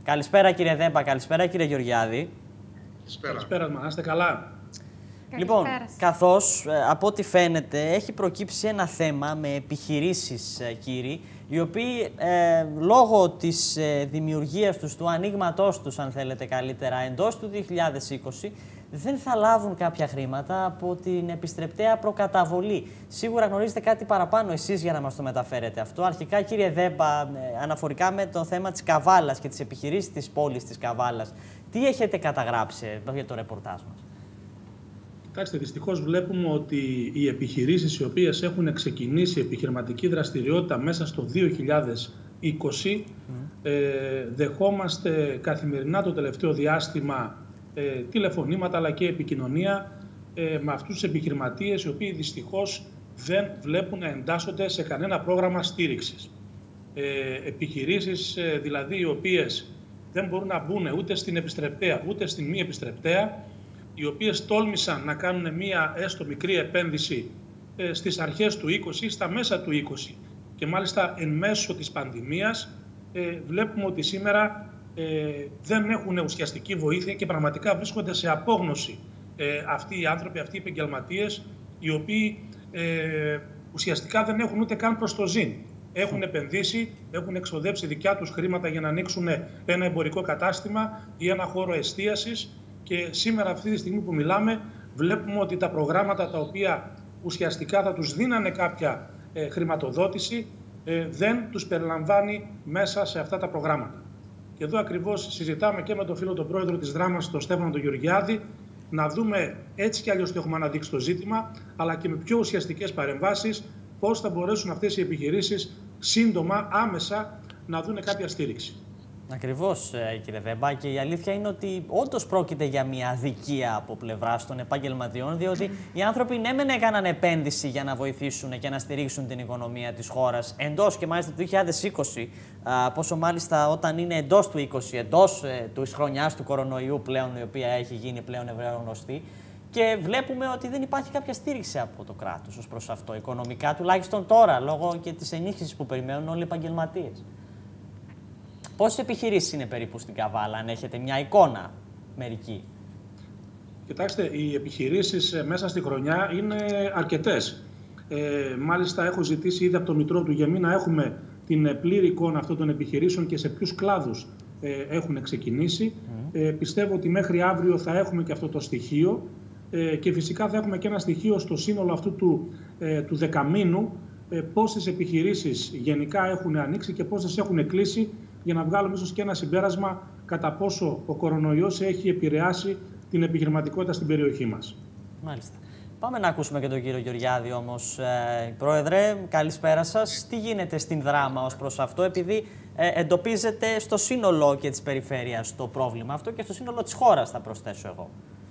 Καλησπέρα κύριε Δέμπα, καλησπέρα κύριε Γεωργιάδη. Καλησπέρα, να είστε καλά. Λοιπόν, καθώς από ό,τι φαίνεται έχει προκύψει ένα θέμα με επιχειρήσεις, κύριοι, οι οποίοι λόγω της δημιουργίας τους, του ανοίγματός τους, αν θέλετε καλύτερα, εντός του 2020, δεν θα λάβουν κάποια χρήματα από την επιστρεπτέα προκαταβολή. Σίγουρα γνωρίζετε κάτι παραπάνω εσείς για να μας το μεταφέρετε αυτό. Αρχικά, κύριε Δέμπα, αναφορικά με το θέμα της Καβάλας και τις επιχειρήσεις της πόλης της Καβάλας, τι έχετε καταγράψει για το ρεπορτάζ μας? Κοιτάξτε, δυστυχώς βλέπουμε ότι οι επιχειρήσεις οι οποίες έχουν ξεκινήσει επιχειρηματική δραστηριότητα μέσα στο 2020 δεχόμαστε καθημερινά το τελευταίο διάστημα τηλεφωνήματα αλλά και επικοινωνία με αυτούς τους επιχειρηματίες οι οποίοι δυστυχώς δεν βλέπουν να εντάσσονται σε κανένα πρόγραμμα στήριξης. Επιχειρήσεις δηλαδή οι οποίες δεν μπορούν να μπουν ούτε στην επιστρεπτέα ούτε στην μη επιστρεπτέα, οι οποίες τόλμησαν να κάνουν μία έστω μικρή επένδυση στις αρχές του 20, στα μέσα του 20 και μάλιστα εν μέσω της πανδημίας, βλέπουμε ότι σήμερα δεν έχουν ουσιαστική βοήθεια και πραγματικά βρίσκονται σε απόγνωση αυτοί οι άνθρωποι, αυτοί οι επαγγελματίες, οι οποίοι ουσιαστικά δεν έχουν ούτε καν προς το ζήν. Έχουν επενδύσει, έχουν εξοδέψει δικιά τους χρήματα για να ανοίξουν ένα εμπορικό κατάστημα ή ένα χώρο εστίασης. Και σήμερα αυτή τη στιγμή που μιλάμε βλέπουμε ότι τα προγράμματα τα οποία ουσιαστικά θα τους δίνανε κάποια χρηματοδότηση δεν τους περιλαμβάνει μέσα σε αυτά τα προγράμματα. Και εδώ ακριβώς συζητάμε και με τον φίλο τον πρόεδρο της Δράμας, τον Στέφανο τον Γεωργιάδη, να δούμε έτσι κι αλλιώς τι έχουμε αναδείξει το ζήτημα, αλλά και με πιο ουσιαστικές παρεμβάσεις πώς θα μπορέσουν αυτές οι επιχειρήσεις σύντομα, άμεσα να δουν κάποια στήριξη. Ακριβώς, κύριε Δέμπα, και η αλήθεια είναι ότι όντως πρόκειται για μια αδικία από πλευράς των επαγγελματιών, διότι οι άνθρωποι ναι μεν έκαναν επένδυση για να βοηθήσουν και να στηρίξουν την οικονομία της χώρας εντός και μάλιστα του 2020, πόσο μάλιστα όταν είναι εντός του 20, εντός της χρονιάς του κορονοϊού πλέον, η οποία έχει γίνει πλέον ευρέογνωστη, και βλέπουμε ότι δεν υπάρχει κάποια στήριξη από το κράτος ως προς αυτό, οικονομικά τουλάχιστον τώρα, λόγω και της ενίσχυσης που περιμένουν όλοι οι επαγγελματίες. Πόσες επιχειρήσεις είναι περίπου στην Καβάλα, αν έχετε μια εικόνα μερική? Κοιτάξτε, οι επιχειρήσεις μέσα στη χρονιά είναι αρκετές. Μάλιστα, έχω ζητήσει ήδη από το Μητρό του Γεμί να έχουμε την πλήρη εικόνα αυτών των επιχειρήσεων και σε ποιους κλάδους έχουν ξεκινήσει. Πιστεύω ότι μέχρι αύριο θα έχουμε και αυτό το στοιχείο και φυσικά θα έχουμε και ένα στοιχείο στο σύνολο αυτού του δεκαμήνου πόσες επιχειρήσεις γενικά έχουν ανοίξει και πόσες έχουν κλείσει, για να βγάλουμε ίσως και ένα συμπέρασμα κατά πόσο ο κορονοϊός έχει επηρεάσει την επιχειρηματικότητα στην περιοχή μας. Μάλιστα. Πάμε να ακούσουμε και τον κύριο Γεωργιάδη όμως. Πρόεδρε, καλησπέρα σας. Τι γίνεται στην Δράμα ως προς αυτό, επειδή εντοπίζεται στο σύνολο και της περιφέρειας το πρόβλημα αυτό και στο σύνολο της χώρας, θα προσθέσω εγώ.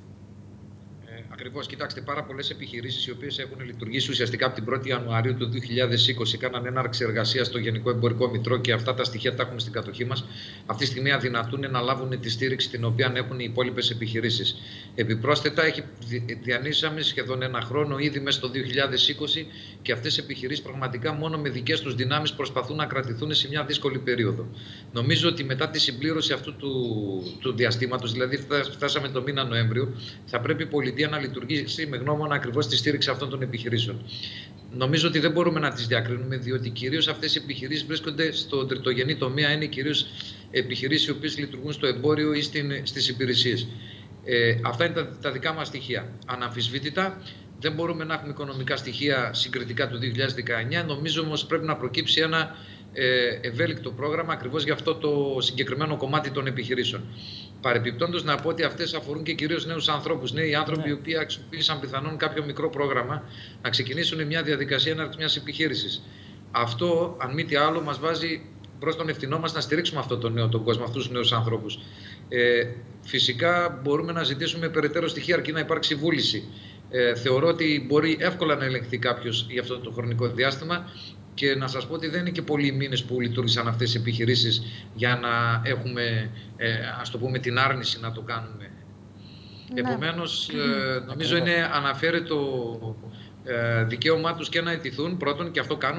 Ακριβώς, κοιτάξτε, πάρα πολλές επιχειρήσεις οι οποίες έχουν λειτουργήσει ουσιαστικά από την 1η Ιανουαρίου του 2020 κάναν έναρξη εργασίας στο Γενικό Εμπορικό Μητρό και αυτά τα στοιχεία τα έχουμε στην κατοχή μας. Αυτή τη στιγμή αδυνατούν να λάβουν τη στήριξη την οποία έχουν οι υπόλοιπες επιχειρήσεις. Επιπρόσθετα, διανύσαμε σχεδόν ένα χρόνο ήδη μέσα στο 2020 και αυτές οι επιχειρήσεις πραγματικά μόνο με δικές τους δυνάμεις προσπαθούν να κρατηθούν σε μια δύσκολη περίοδο. Νομίζω ότι μετά τη συμπλήρωση αυτού του διαστήματος, δηλαδή φτάσαμε το μήνα Νοέμβριο, θα πρέπει η πολιτεία να λειτουργήσει με γνώμονα ακριβώς τη στήριξη αυτών των επιχειρήσεων. Νομίζω ότι δεν μπορούμε να τις διακρίνουμε, διότι κυρίως αυτές οι επιχειρήσεις βρίσκονται στο τριτογενή τομέα, είναι κυρίως επιχειρήσεις οι οποίες λειτουργούν στο εμπόριο ή στις υπηρεσίες. Αυτά είναι τα δικά μας στοιχεία. Αναμφισβήτητα, δεν μπορούμε να έχουμε οικονομικά στοιχεία συγκριτικά του 2019. Νομίζω όμως πρέπει να προκύψει ένα ευέλικτο πρόγραμμα ακριβώς για αυτό το συγκεκριμένο κομμάτι των επιχειρήσεων. Παρεπιπτόντως, να πω ότι αυτές αφορούν και κυρίως νέους ανθρώπους. Νέοι άνθρωποι οι οποίοι αξιοποίησαν πιθανόν κάποιο μικρό πρόγραμμα να ξεκινήσουν μια διαδικασία έναρξης μιας επιχείρησης. Αυτό, αν μη τι άλλο, μας βάζει προς τον ευθυνό μας να στηρίξουμε αυτόν τον κόσμο, αυτούς τους νέους ανθρώπους. Φυσικά, μπορούμε να ζητήσουμε περαιτέρω στοιχεία αρκεί να υπάρξει βούληση. Θεωρώ ότι μπορεί εύκολα να ελεγχθεί κάποιος για αυτό το χρονικό διάστημα. Και να σας πω ότι δεν είναι και πολλοί μήνες που λειτουργήσαν αυτές οι επιχειρήσεις για να έχουμε, ας το πούμε, την άρνηση να το κάνουμε. Ναι. Επομένως, νομίζω είναι αναφέρετο δικαίωμά τους και να αιτηθούν πρώτον, και αυτό κάνουν,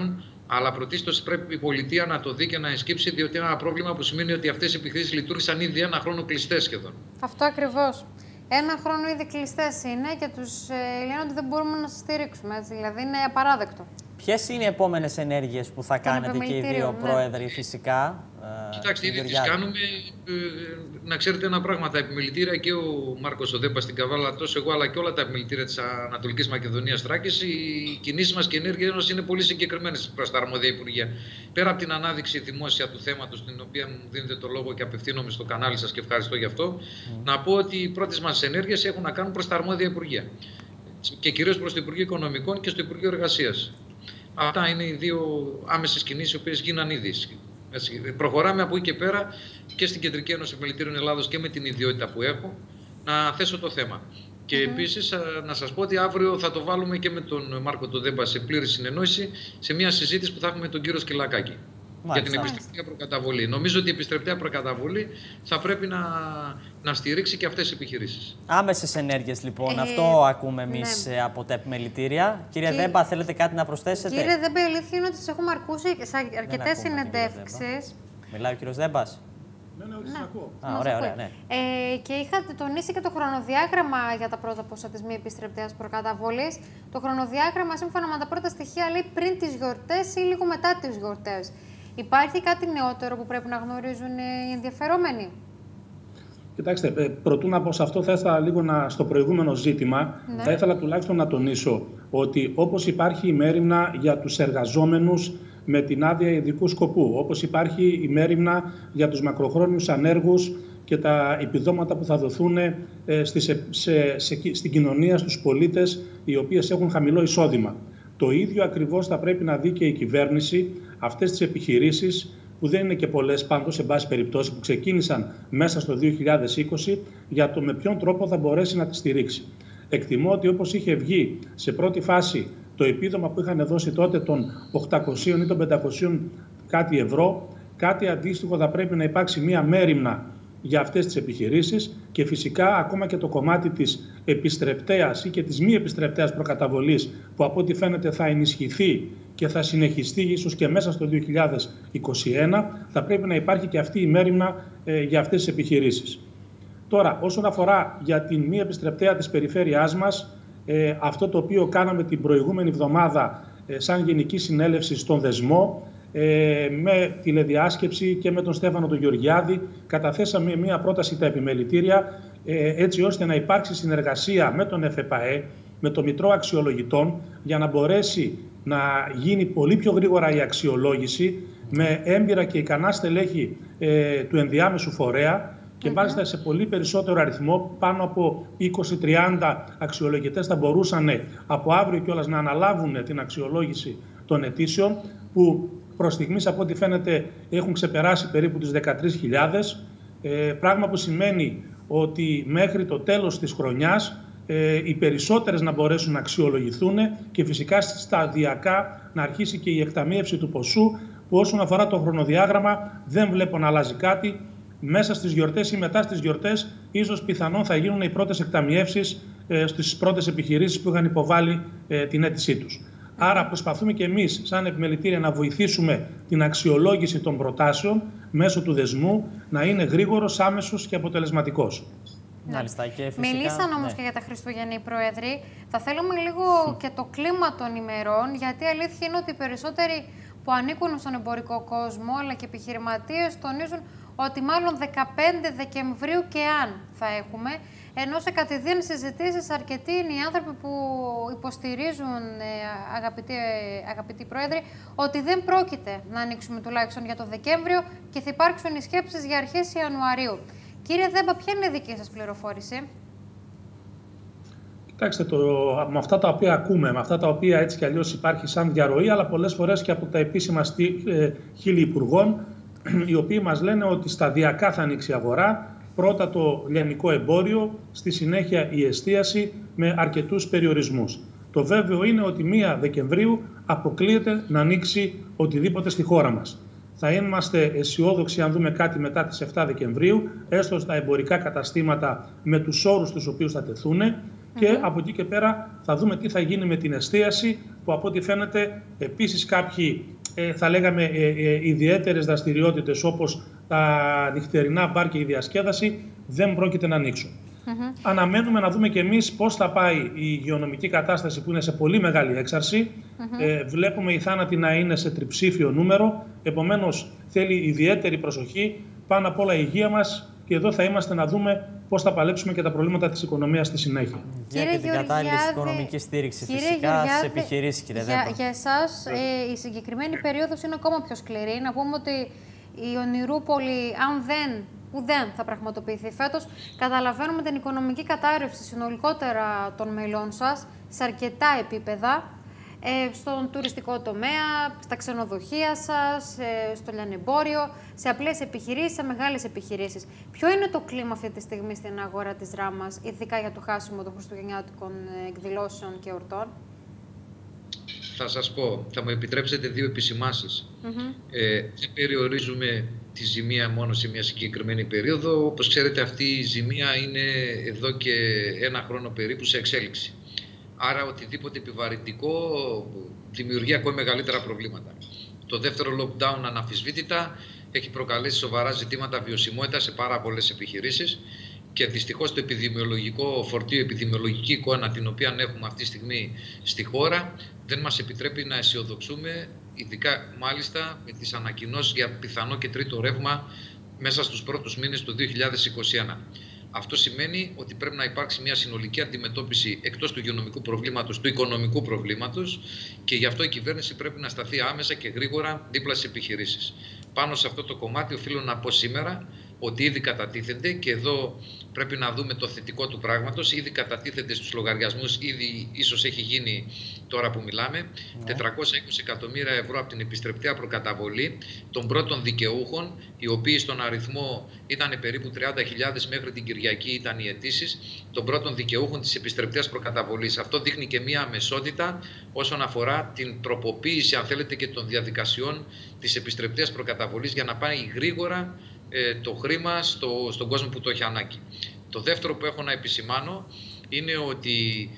Αλλά πρωτίστως πρέπει η πολιτεία να το δει και να εσκύψει, διότι είναι ένα πρόβλημα που σημαίνει ότι αυτές οι επιχειρήσεις λειτουργήσαν ήδη ένα χρόνο κλειστές σχεδόν. Αυτό ακριβώς. Ένα χρόνο ήδη κλειστές είναι και τους λένε ότι δεν μπορούμε να σας στηρίξουμε. Έτσι, δηλαδή είναι απαράδεκτο. Ποιες είναι οι επόμενες ενέργειες που θα κάνετε και οι δύο πρόεδροι, φυσικά? Κοιτάξτε, ήδη τις κάνουμε. Να ξέρετε ένα πράγμα, τα επιμελητήρια και ο Μάρκος ο Δέμπας στην Καβάλα, τόσο εγώ αλλά και όλα τα επιμελητήρια της Ανατολικής Μακεδονίας Θράκης, οι κινήσεις μας και οι ενέργειες μας είναι πολύ συγκεκριμένες προς τα αρμόδια υπουργεία. Πέρα από την ανάδειξη δημόσια του θέματος, την οποία μου δίνετε το λόγο και απευθύνομαι στο κανάλι σας και ευχαριστώ γι' αυτό, να πω ότι οι πρώτες μας ενέργειες έχουν να κάνουν προς τα αρμόδια υπουργεία. Και κυρίως προς το Υπουργείο Οικονομικών και στο Υπουργείο Εργασίας. Αυτά είναι οι δύο άμεσες κινήσεις οι οποίες γίναν ήδη. Προχωράμε από εκεί και πέρα και στην Κεντρική Ένωση Επιμελητήριων Ελλάδος και με την ιδιότητα που έχω να θέσω το θέμα. Και επίσης να σας πω ότι αύριο θα το βάλουμε και με τον Μάρκο τον Δέμπα σε πλήρη συνεννόηση σε μια συζήτηση που θα έχουμε με τον κύριο Σκυλακάκη. Για την επιστρεπτέα προκαταβολή. Νομίζω ότι η επιστρεπτέα προκαταβολή θα πρέπει να στηρίξει και αυτές τις επιχειρήσεις. Άμεσες ενέργειες λοιπόν, αυτό ακούμε εμείς από τα επιμελητήρια. Κύριε Δέμπα, θέλετε κάτι να προσθέσετε? Κύριε Δέμπα, η αλήθεια είναι ότι σας έχουμε ακούσει σε αρκετές συνεντεύξεις. Μιλάει ο κύριος Δέμπας. Ναι, όχι, σας ακούω. Ωραία, ναι. Και είχατε τονίσει και το χρονοδιάγραμμα για τα πρώτα ποσά της μη επιστρεπτέας προκαταβολής. Το χρονοδιάγραμμα, σύμφωνα με τα πρώτα στοιχεία, λέει πριν τις γιορτές ή λίγο μετά τις γιορτές. Υπάρχει κάτι νεότερο που πρέπει να γνωρίζουν οι ενδιαφερόμενοι? Κοιτάξτε, προτού να πω σε αυτό, θα ήθελα λίγο στο προηγούμενο ζήτημα, θα ήθελα τουλάχιστον να τονίσω ότι όπως υπάρχει η μέριμνα για τους εργαζόμενους με την άδεια ειδικού σκοπού, όπως υπάρχει η μέριμνα για τους μακροχρόνιους ανέργους και τα επιδόματα που θα δοθούν στην κοινωνία, στους πολίτες οι οποίες έχουν χαμηλό εισόδημα. Το ίδιο ακριβώς θα πρέπει να δει και η κυβέρνηση αυτές τις επιχειρήσεις, που δεν είναι και πολλές πάντως, σε πάση περιπτώσει, που ξεκίνησαν μέσα στο 2020, για το με ποιον τρόπο θα μπορέσει να τις στηρίξει. Εκτιμώ ότι όπως είχε βγει σε πρώτη φάση το επίδομα που είχαν δώσει τότε των 800 ή των 500 κάτι ευρώ, κάτι αντίστοιχο θα πρέπει να υπάρξει μία μέριμνα για αυτές τις επιχειρήσεις και φυσικά ακόμα και το κομμάτι της επιστρεπτέας ή και της μη επιστρεπτέας προκαταβολής, που από ό,τι φαίνεται θα ενισχυθεί και θα συνεχιστεί ίσως και μέσα στο 2021, θα πρέπει να υπάρχει και αυτή η μέριμνα για αυτές τις επιχειρήσεις. Τώρα, όσον αφορά για την μη επιστρεπτέα της περιφέρειάς μας, αυτό το οποίο κάναμε την προηγούμενη εβδομάδα σαν Γενική Συνέλευση στον Δεσμό, με τηλεδιάσκεψη και με τον Στέφανο τον Γεωργιάδη, καταθέσαμε μία πρόταση τα επιμελητήρια, έτσι ώστε να υπάρξει συνεργασία με τον ΕΦΕΠΑΕ, με το Μητρό Αξιολογητών, για να μπορέσει να γίνει πολύ πιο γρήγορα η αξιολόγηση με έμπειρα και ικανά στελέχη του ενδιάμεσου φορέα και μάλιστα σε πολύ περισσότερο αριθμό, πάνω από 20-30 αξιολογητές θα μπορούσαν από αύριο κιόλας να αναλάβουν την αξιολόγηση των αιτήσεων, που προς στιγμής από ό,τι φαίνεται έχουν ξεπεράσει περίπου τις 13.000, πράγμα που σημαίνει ότι μέχρι το τέλος της χρονιάς οι περισσότερες να μπορέσουν να αξιολογηθούν και φυσικά σταδιακά να αρχίσει και η εκταμείευση του ποσού, που όσον αφορά το χρονοδιάγραμμα δεν βλέπω να αλλάζει κάτι. Μέσα στις γιορτές ή μετά στις γιορτές ίσως πιθανόν θα γίνουν οι πρώτες εκταμιεύσεις στις πρώτες επιχειρήσεις που είχαν υποβάλει την αίτησή τους. Άρα προσπαθούμε και εμείς σαν επιμελητήρια να βοηθήσουμε την αξιολόγηση των προτάσεων μέσω του δεσμού να είναι γρήγορος, άμεσος και αποτελεσματικός. Μάλιστα, και φυσικά, μιλήσαν όμως και για τα Χριστούγεννα οι πρόεδροι. Θα θέλουμε λίγο και το κλίμα των ημερών, γιατί η αλήθεια είναι ότι οι περισσότεροι που ανήκουν στον εμπορικό κόσμο αλλά και επιχειρηματίες τονίζουν ότι μάλλον 15 Δεκεμβρίου και αν θα έχουμε, ενώ σε κατηδίαν συζητήσεις αρκετοί είναι οι άνθρωποι που υποστηρίζουν, αγαπητοί πρόεδροι, ότι δεν πρόκειται να ανοίξουμε τουλάχιστον για το Δεκέμβριο και θα υπάρξουν οι σκέψεις για αρχές Ιανουαρίου. Κύριε Δέμπα, ποια είναι η δική σας πληροφόρηση? Κοιτάξτε, με αυτά τα οποία ακούμε, με αυτά τα οποία έτσι κι αλλιώς υπάρχει σαν διαρροή, αλλά πολλές φορές και από τα επίσημα χείλη υπουργών, οι οποίοι μας λένε ότι σταδιακά θα ανοίξει η αγορά, πρώτα το λιανικό εμπόριο, στη συνέχεια η εστίαση με αρκετούς περιορισμούς. Το βέβαιο είναι ότι 1 Δεκεμβρίου αποκλείεται να ανοίξει οτιδήποτε στη χώρα μας. Θα είμαστε αισιόδοξοι αν δούμε κάτι μετά τις 7 Δεκεμβρίου, έστω στα εμπορικά καταστήματα με τους όρους τους οποίους θα τεθούν, και από εκεί και πέρα θα δούμε τι θα γίνει με την εστίαση, που από ό,τι φαίνεται επίσης κάποιοι θα λέγαμε ιδιαίτερες δραστηριότητες όπως τα νυχτερινά μπαρ και η διασκέδαση δεν πρόκειται να ανοίξουν. Αναμένουμε να δούμε και εμείς πώς θα πάει η υγειονομική κατάσταση που είναι σε πολύ μεγάλη έξαρση. Βλέπουμε οι θάνατοι να είναι σε τριψήφιο νούμερο, επομένως θέλει ιδιαίτερη προσοχή, πάνω απ' όλα η υγεία μας, και εδώ θα είμαστε να δούμε πώς θα παλέψουμε και τα προβλήματα της οικονομίας στη συνέχεια. Και την κατάλληλη οικονομική στήριξη φυσικά στις επιχειρήσεις, κύριε Δέμπα. Για εσάς η συγκεκριμένη περίοδος είναι ακόμα πιο σκληρή. Να πούμε ότι η Ονειρούπολη, αν δεν θα πραγματοποιηθεί φέτος, καταλαβαίνουμε την οικονομική κατάρρευση συνολικότερα των μελών σας σε αρκετά επίπεδα. Στον τουριστικό τομέα, στα ξενοδοχεία σας, στο λιανεμπόριο, σε απλές επιχειρήσεις, σε μεγάλες επιχειρήσεις. Ποιο είναι το κλίμα αυτή τη στιγμή στην αγορά της δράμας, ειδικά για το χάσιμο των χριστουγεννιάτικων εκδηλώσεων και εορτών? Θα σας πω, θα μου επιτρέψετε δύο επισημάνσεις. Δεν περιορίζουμε τη ζημία μόνο σε μια συγκεκριμένη περίοδο. Όπως ξέρετε, αυτή η ζημία είναι εδώ και ένα χρόνο περίπου σε εξέλιξη. Άρα οτιδήποτε επιβαρυντικό δημιουργεί ακόμη μεγαλύτερα προβλήματα. Το δεύτερο lockdown αναμφισβήτητα έχει προκαλέσει σοβαρά ζητήματα βιωσιμότητας σε πάρα πολλές επιχειρήσεις και δυστυχώς το επιδημιολογικό φορτίο, η επιδημιολογική εικόνα την οποία έχουμε αυτή τη στιγμή στη χώρα δεν μας επιτρέπει να αισιοδοξούμε, ειδικά μάλιστα με τις ανακοινώσεις για πιθανό και τρίτο ρεύμα μέσα στους πρώτους μήνες του 2021. Αυτό σημαίνει ότι πρέπει να υπάρξει μια συνολική αντιμετώπιση εκτός του υγειονομικού προβλήματος, του οικονομικού προβλήματος, και γι' αυτό η κυβέρνηση πρέπει να σταθεί άμεσα και γρήγορα δίπλα στις επιχειρήσεις. Πάνω σε αυτό το κομμάτι οφείλω να πω σήμερα ότι ήδη κατατίθενται, και εδώ πρέπει να δούμε το θετικό του πράγματος, ήδη κατατίθενται στους λογαριασμούς, ήδη ίσως έχει γίνει τώρα που μιλάμε, 420 εκατομμύρια ευρώ από την επιστρεπτέα προκαταβολή των πρώτων δικαιούχων, οι οποίοι στον αριθμό ήταν περίπου 30.000 μέχρι την Κυριακή ήταν οι αιτήσεις των πρώτων δικαιούχων της επιστρεπτέας προκαταβολής. Αυτό δείχνει και μία αμεσότητα όσον αφορά την τροποποίηση, αν θέλετε, και των διαδικασιών της επιστρεπτέας προκαταβολής για να πάει γρήγορα το χρήμα στον κόσμο που το έχει ανάγκη. Το δεύτερο που έχω να επισημάνω είναι ότι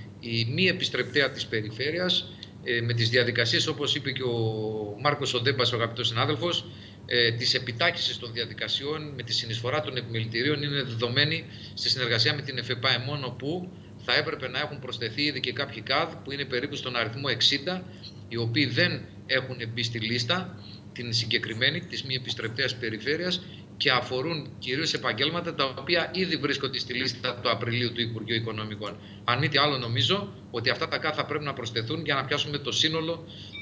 η μη επιστρεπτέα της περιφέρειας με τις διαδικασίες, όπως είπε και ο Μάρκος ο Ντέμπας, ο αγαπητός συνάδελφος, της επιτάχυσης των διαδικασιών με τη συνεισφορά των επιμελητηρίων είναι δεδομένη στη συνεργασία με την ΕΦΕΠΑΕ, μόνο που θα έπρεπε να έχουν προσθεθεί ήδη και κάποιοι ΚΑΔ που είναι περίπου στον αριθμό 60, οι οποίοι δεν έχουν μπει στη λίστα την συγκεκριμένη της μη επιστρεπτέας περιφέρειας και αφορούν κυρίως επαγγέλματα τα οποία ήδη βρίσκονται στη λίστα του Απριλίου του Υπουργείου Οικονομικών. Αν μη τι άλλο, νομίζω ότι αυτά τα ΚΑΔ θα πρέπει να προσθεθούν για να πιάσουμε το σύνολο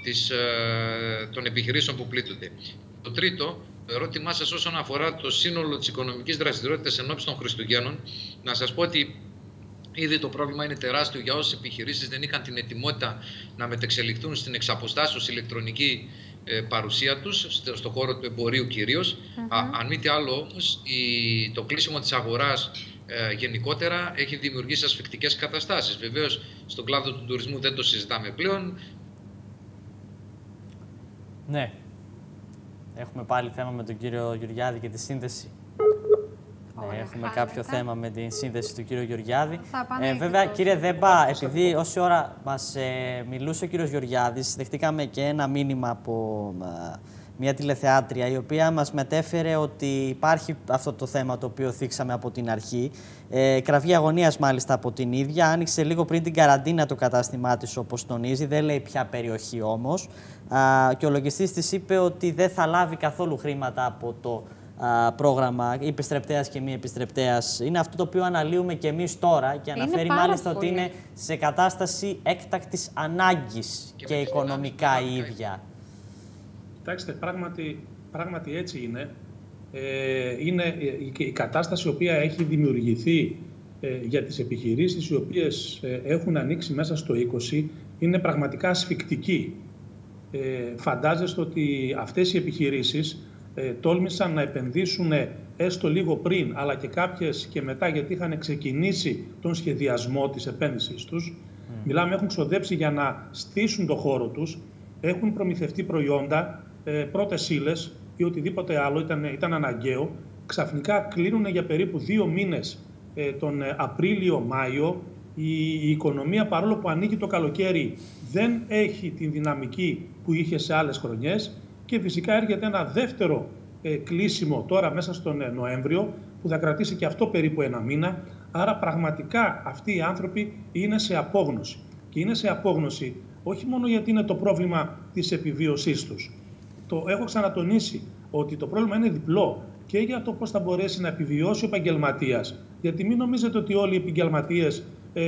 των επιχειρήσεων που πλήττονται. Το τρίτο, το ερώτημά σας όσον αφορά το σύνολο της οικονομικής δραστηριότητας ενόψει των Χριστουγέννων, να σας πω ότι ήδη το πρόβλημα είναι τεράστιο για όσες επιχειρήσεις δεν είχαν την ετοιμότητα να μετεξελιχθούν στην εξαποστάσεως ηλεκτρονική παρουσία τους, στον χώρο του εμπορίου κυρίως. Αν μη τι άλλο όμως, το κλείσιμο της αγοράς γενικότερα έχει δημιουργήσει ασφικτικές καταστάσεις. Βεβαίως, στον κλάδο του τουρισμού δεν το συζητάμε πλέον. Ναι. Έχουμε πάλι θέμα με τον κύριο Γεωργιάδη και τη σύνδεση. Ναι, έχουμε κάποιο θέμα με τη σύνδεση του κύριου Γεωργιάδη. Βέβαια, κύριε Δέμπα, επειδή όση ώρα μας μιλούσε ο κύριος Γεωργιάδης, δεχτήκαμε και ένα μήνυμα από μια τηλεθεάτρια, η οποία μας μετέφερε ότι υπάρχει αυτό το θέμα το οποίο θίξαμε από την αρχή. Κραυγή αγωνίας μάλιστα από την ίδια. Άνοιξε λίγο πριν την καραντίνα το κατάστημά της, όπως τονίζει. Δεν λέει ποια περιοχή όμως. Και ο λογιστής της είπε ότι δεν θα λάβει καθόλου χρήματα από το πρόγραμμα επιστρεπτέας και μη επιστρεπτέας. Είναι αυτό το οποίο αναλύουμε και εμείς τώρα και αναφέρει μάλιστα ότι είναι σε κατάσταση έκτακτης ανάγκης και οικονομικά η ίδια. Κοιτάξτε, πράγματι έτσι είναι. Είναι η κατάσταση η οποία έχει δημιουργηθεί για τις επιχειρήσεις οι οποίες έχουν ανοίξει μέσα στο 20 είναι πραγματικά ασφικτική. Φαντάζεστε ότι αυτές οι επιχειρήσεις τόλμησαν να επενδύσουν έστω λίγο πριν, αλλά και κάποιες και μετά, γιατί είχαν ξεκινήσει τον σχεδιασμό της επένδυσης τους. Μιλάμε, έχουν ξοδέψει για να στήσουν το χώρο τους, έχουν προμηθευτεί προϊόντα, πρώτες ύλες ή οτιδήποτε άλλο ήταν αναγκαίο. Ξαφνικά κλείνουν για περίπου 2 μήνες τον Απρίλιο-Μάιο. Η οικονομία, παρόλο που ανοίγει το καλοκαίρι, δεν έχει την δυναμική που είχε σε άλλες χρονιές Και φυσικά έρχεται ένα δεύτερο κλείσιμο τώρα μέσα στον Νοέμβριο, που θα κρατήσει και αυτό περίπου ένα μήνα. Άρα πραγματικά αυτοί οι άνθρωποι είναι σε απόγνωση. Και είναι σε απόγνωση όχι μόνο γιατί είναι το πρόβλημα της επιβίωσής τους. Το έχω ξανατονίσει ότι το πρόβλημα είναι διπλό και για το πώς θα μπορέσει να επιβιώσει ο επαγγελματίας. Γιατί μην νομίζετε ότι όλοι οι επαγγελματίες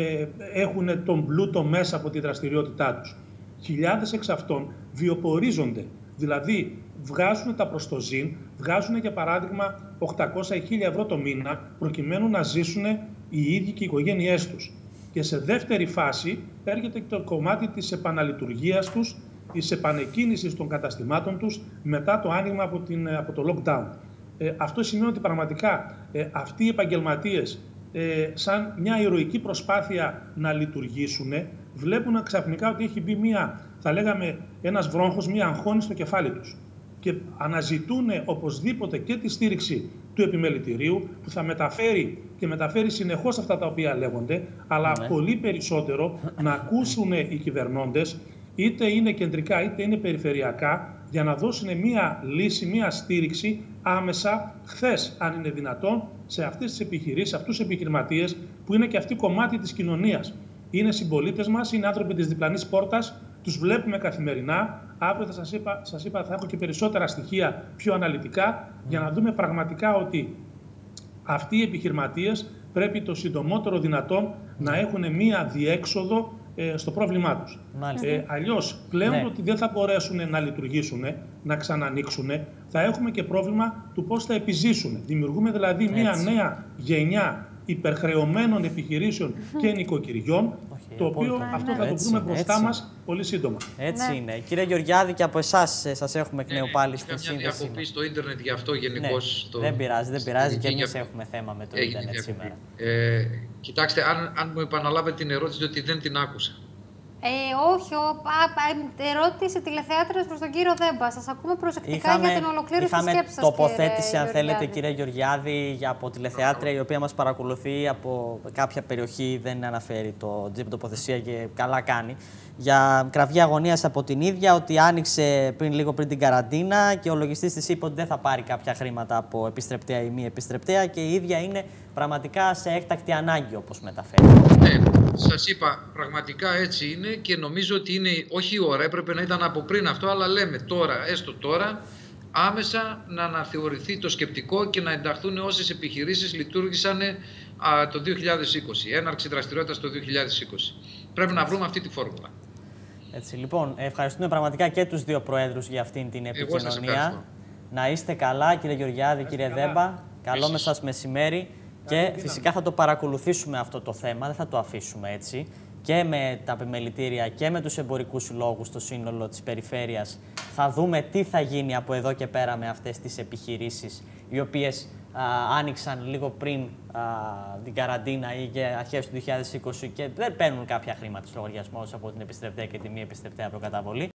έχουν τον πλούτο μέσα από τη δραστηριότητά τους. Χιλιάδες εξ αυτών βιοπορίζονται. Δηλαδή βγάζουν τα προστοζήν, βγάζουν για παράδειγμα 800 ή 1.000 ευρώ το μήνα προκειμένου να ζήσουν οι ίδιοι και οι οικογένειές τους. Και σε δεύτερη φάση έρχεται και το κομμάτι της επαναλειτουργίας τους, της επανεκκίνησης των καταστημάτων τους μετά το άνοιγμα από το lockdown. Αυτό σημαίνει ότι πραγματικά αυτοί οι επαγγελματίες σαν μια ηρωική προσπάθεια να λειτουργήσουν, βλέπουν ξαφνικά ότι έχει μπει θα λέγαμε ένας βρόγχος, μια αγχώνη στο κεφάλι τους. Και αναζητούν οπωσδήποτε και τη στήριξη του επιμελητηρίου, που θα μεταφέρει συνεχώς αυτά τα οποία λέγονται, αλλά πολύ περισσότερο να ακούσουν οι κυβερνώντες, είτε είναι κεντρικά είτε είναι περιφερειακά, για να δώσουν μια λύση, μια στήριξη άμεσα, χθες αν είναι δυνατόν, σε αυτές τις επιχειρήσεις, αυτούς τους επιχειρηματίες που είναι και αυτοί κομμάτι της κοινωνίας. Είναι συμπολίτες μας, είναι άνθρωποι της διπλανής πόρτας, τους βλέπουμε καθημερινά. Αύριο σας είπα θα έχω και περισσότερα στοιχεία πιο αναλυτικά για να δούμε πραγματικά ότι αυτοί οι επιχειρηματίες πρέπει το συντομότερο δυνατόν να έχουν μία διέξοδο στο πρόβλημά τους. Αλλιώς πλέον ότι δεν θα μπορέσουν να λειτουργήσουν, να ξανανοίξουν, θα έχουμε και πρόβλημα του πώς θα επιζήσουν. Δημιουργούμε δηλαδή μία νέα γενιά υπερχρεωμένων επιχειρήσεων και νοικοκυριών, το οποίο αυτό θα το βρούμε μπροστά μας πολύ σύντομα. Έτσι είναι. Κύριε Γεωργιάδη, και από εσάς σας έχουμε εκ νέου πάλι στη σύνδεση. Μια διακοπή στο ίντερνετ γι' αυτό γενικώς. Δεν πειράζει. Και εμείς έχουμε θέμα με το ίντερνετ σήμερα. Κοιτάξτε, αν μου επαναλάβετε την ερώτηση, ότι δεν την άκουσα. Όχι, ερώτηση τηλεθεάτρας προς τον κύριο Δέμπα. Σας ακούμε προσεκτικά για την ολοκλήρωση της σκέψης σας. Είχαμε τοποθέτηση, αν θέλετε, κύριε Γεωργιάδη, από τηλεθεάτρια η οποία μας παρακολουθεί από κάποια περιοχή, δεν αναφέρει το τζιπ τοποθεσία και καλά κάνει, για κραυγή αγωνίας από την ίδια, ότι άνοιξε λίγο πριν την καραντίνα και ο λογιστής της είπε ότι δεν θα πάρει κάποια χρήματα από επιστρεπτέα ή μη επιστρεπτέα και η ίδια είναι πραγματικά σε έκτακτη ανάγκη, όπως μεταφέρει. Σας είπα, πραγματικά έτσι είναι και νομίζω ότι είναι όχι η ώρα, έπρεπε να ήταν από πριν αυτό, αλλά λέμε τώρα, έστω τώρα, άμεσα να αναθεωρηθεί το σκεπτικό και να ενταχθούν όσες επιχειρήσεις λειτουργήσαν το 2020, έναρξη δραστηριότητας το 2020. Πρέπει να βρούμε αυτή τη φόρμουλα. Έτσι, λοιπόν, ευχαριστούμε πραγματικά και τους δύο προέδρους για αυτήν την επικοινωνία. Να είστε καλά, κύριε Γεωργιάδη, κύριε Δέμπα. Καλό με σας μεσημέρι. Και φυσικά θα το παρακολουθήσουμε αυτό το θέμα, δεν θα το αφήσουμε έτσι. Και με τα επιμελητήρια και με τους εμπορικούς συλλόγους στο σύνολο της περιφέρειας θα δούμε τι θα γίνει από εδώ και πέρα με αυτές τις επιχειρήσεις οι οποίες άνοιξαν λίγο πριν την καραντίνα ή και αρχές του 2020 και δεν παίρνουν κάποια χρήματα στους λογαριασμούς από την επιστρεπτέα και τη μη επιστρεπτέα προκαταβολή.